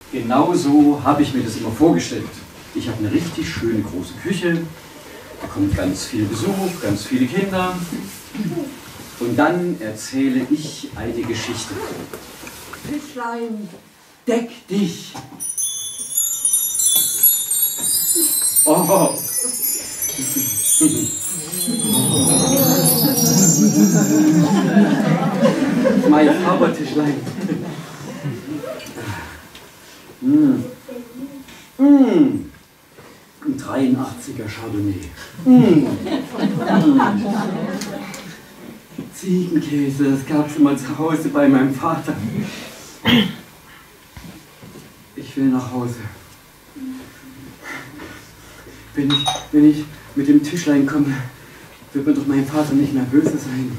Genau so habe ich mir das immer vorgestellt. Ich habe eine richtig schöne große Küche, da kommt ganz viel Besuch, ganz viele Kinder. Und dann erzähle ich eine Geschichte. Tischlein, deck dich! Oh! Mein Zaubertischlein. Ein 83er Chardonnay. Ziegenkäse, das gab es immer zu Hause bei meinem Vater. Ich will nach Hause. Wenn ich mit dem Tischlein komme, wird mir doch mein Vater nicht mehr böse sein.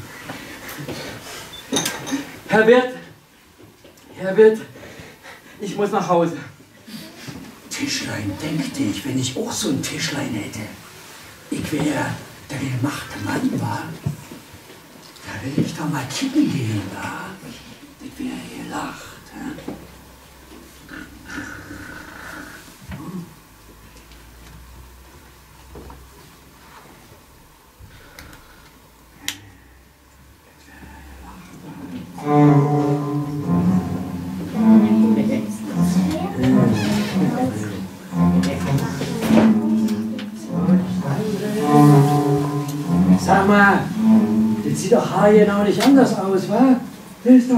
Herr Wirt, ich muss nach Hause. Tischlein, denk dich, wenn ich auch so ein Tischlein hätte. Ich wäre der gemachte Mann, war. Da will ich doch mal kicken gehen, war. Das wäre gelacht, ja. Sag mal, das sieht doch haargenau nicht anders aus, wa? Das ist doch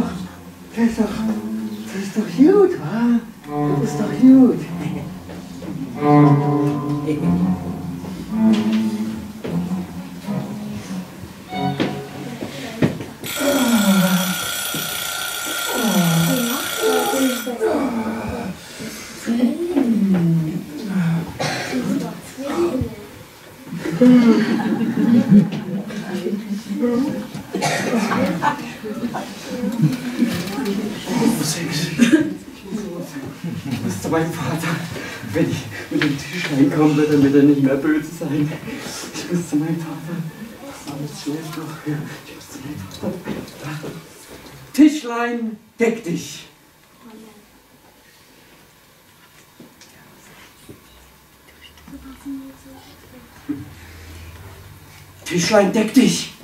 gut, wa? Das ist doch gut. Ich muss zu meinem Vater. Wenn ich mit dem Tischlein komme, wird er nicht mehr böse sein. Ich muss zu meinem Vater. Aber es schläft noch. Ja, ich muss zu meinem Vater. Tischlein, deck dich! Tischlein, deck dich!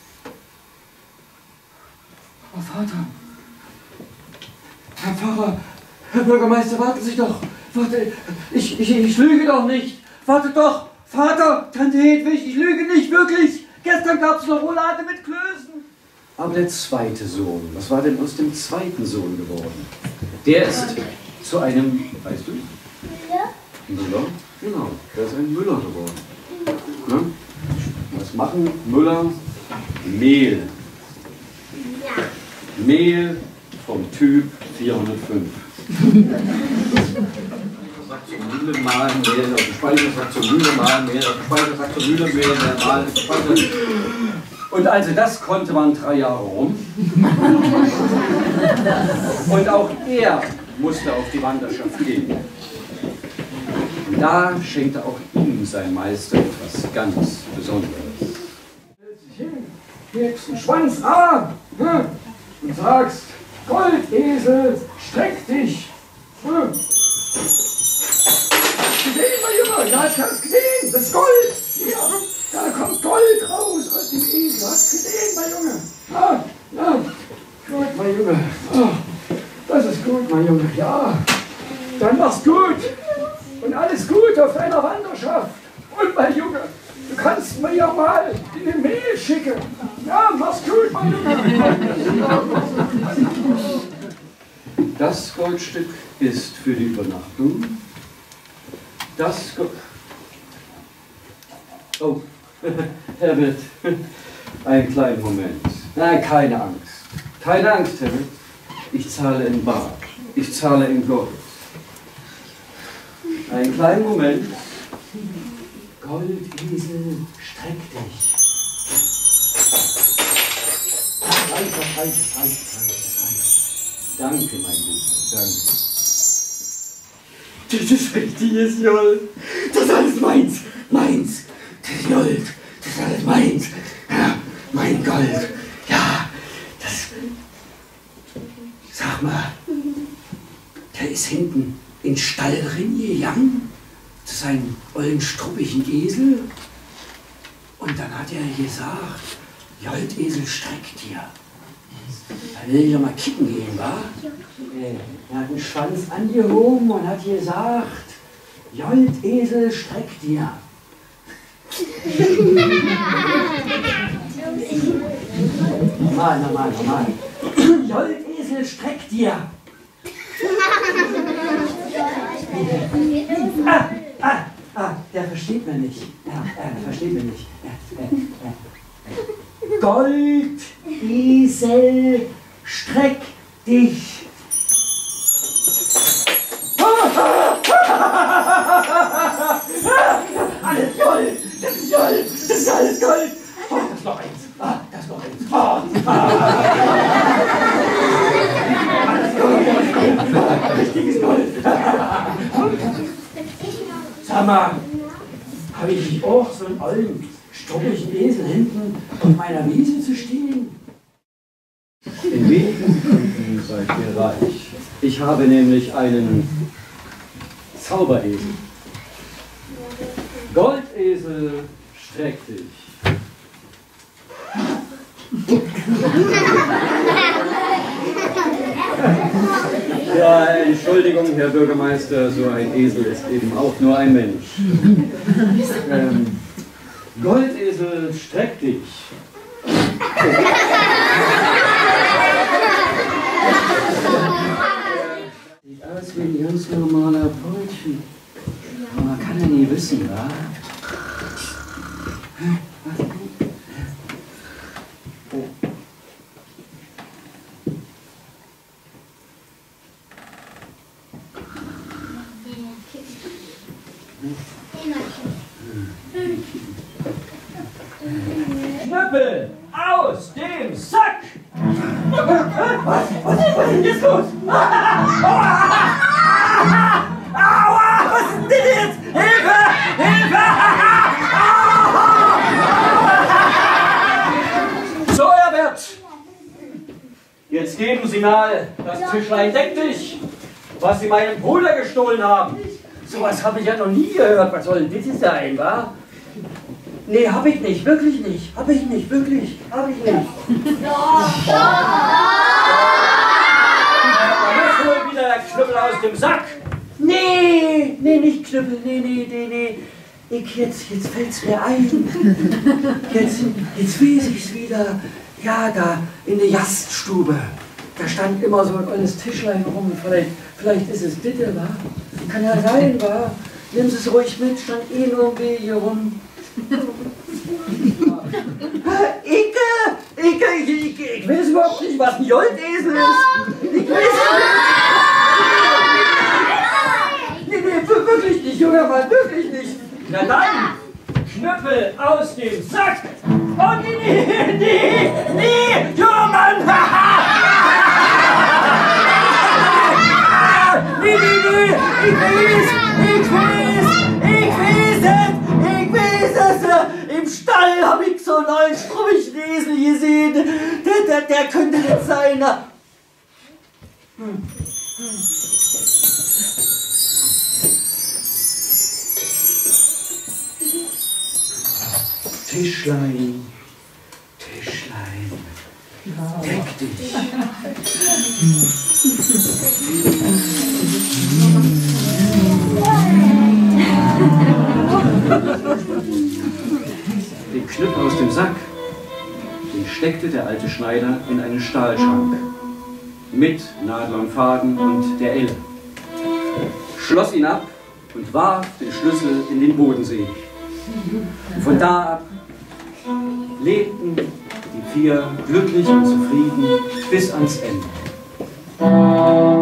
Aber Vater, Herr Pfarrer, Herr Bürgermeister, warten Sie doch! Warte, ich lüge doch nicht! Wartet doch! Vater, Tante Hedwig, ich lüge nicht, wirklich! Gestern gab es noch Roulade mit Klößen! Aber der zweite Sohn, was war denn aus dem zweiten Sohn geworden? Der ist zu einem, weißt du? Müller? Genau, der ist ein Müller geworden. Ne? Was machen Müller? Mehl. Mehl vom Typ 405. Sagt zur Mühle mahlen, Mehl auf dem Speicher, sagt zur Mühle mahlen, Mehl auf dem Speicher, sagt zur Mühle Mehl, mahlen auf dem Speicher. Und also das konnte man 3 Jahre rum. Und auch er musste auf die Wanderschaft gehen. Und da schenkte auch ihm sein Meister etwas ganz Besonderes. Hebst den Schwanz an und sagst, Goldesel, streck dich. Hast du gesehen, mein Junge? Ja, ich hab's gesehen, das ist Gold. Ja, da kommt Gold raus aus dem Esel. Hast du gesehen, mein Junge? Ja, ja, gut, mein Junge. Das ist gut, mein Junge, ja. Dann mach's gut. Und alles gut auf deiner Wanderschaft. Und mein Junge, du kannst mir ja mal in den Mail schicken. Ja, mach's gut, mein Junge. Das Goldstück ist für die Übernachtung. Das Gold... Oh, Herr Wirt, einen kleinen Moment. Nein, keine Angst. Keine Angst, Herr Wirt. Ich zahle in Bar. Ich zahle in Gold. Einen kleinen Moment. Goldesel, streck dich. Reicht. Danke, mein Guter, danke. Das ist richtiges Joll. Das ist alles meins. Meins. Das ist Gold. Das ist alles meins. Ja, mein Gold. Ja, das... Sag mal, der ist hinten in den Stall drin gegangen, zu seinem ollen struppigen Esel. Und dann hat er gesagt, Joldesel, streck dir. Da will ich doch mal kicken gehen, wa? Er hat den Schwanz angehoben und hat gesagt, Joldesel, streck dir. Normal. Joldesel, streck dir. Der versteht mir nicht. Der versteht mir nicht. Goldesel, streck dich. Alles Gold! Das ist Gold! Das ist alles Gold! Oh, das ist noch eins! Das ist noch eins! Alles Gold! Richtiges Gold! Sag mal, habe ich nicht auch so einen ollen, struppigen Esel hinten auf meiner Wiese zu stehen? In wenigen Stunden seid ihr reich. Ich habe nämlich einen Zauberesel. Goldesel, streck dich. Ja, Entschuldigung, Herr Bürgermeister, so ein Esel ist eben auch nur ein Mensch. Goldesel, streck dich. Sieht aus wie ein ganz normaler Brötchen. Aber man kann ja nie wissen, wa? Knüppel aus dem Sack! Was ist denn jetzt los? Aua! Was ist denn jetzt? Hilfe! So, Herr Wirt! Jetzt geben Sie mal das Tischlein deck dich, was Sie meinem Bruder gestohlen haben. Sowas habe ich ja noch nie gehört. Was soll denn das sein, wa? Nee, hab ich nicht, wirklich nicht. Hab ich nicht, wirklich. Hab ich nicht. Da muss wohl wieder der Knüppel aus dem Sack. Nee, nicht Knüppel, nee. Jetzt fällt's mir ein. Jetzt weiß ich's wieder. Ja, da in der Gaststube. Da stand immer so ein olles Tischlein rum. Vielleicht ist es bitte, wa? Kann ja sein, wa? Nimm es ruhig mit, stand nur ein Weg hier rum. Ich weiß überhaupt nicht, was ein Joldesel ist. Ich weiß nicht. Nee, wirklich nicht, junger Mann, wirklich nicht. Na dann, Knüppel aus dem Sack. Oh, nee, junger Mann. Nee, ich weiß es. Im Stall habe ich so einen neuen struppigen Esel gesehen. Der könnte jetzt sein. Tischlein, deck dich. Den Knüppel aus dem Sack, den steckte der alte Schneider in einen Stahlschrank. Mit Nadel und Faden und der Elle. Schloss ihn ab und warf den Schlüssel in den Bodensee. Und von da ab lebten die vier glücklich und zufrieden bis ans Ende.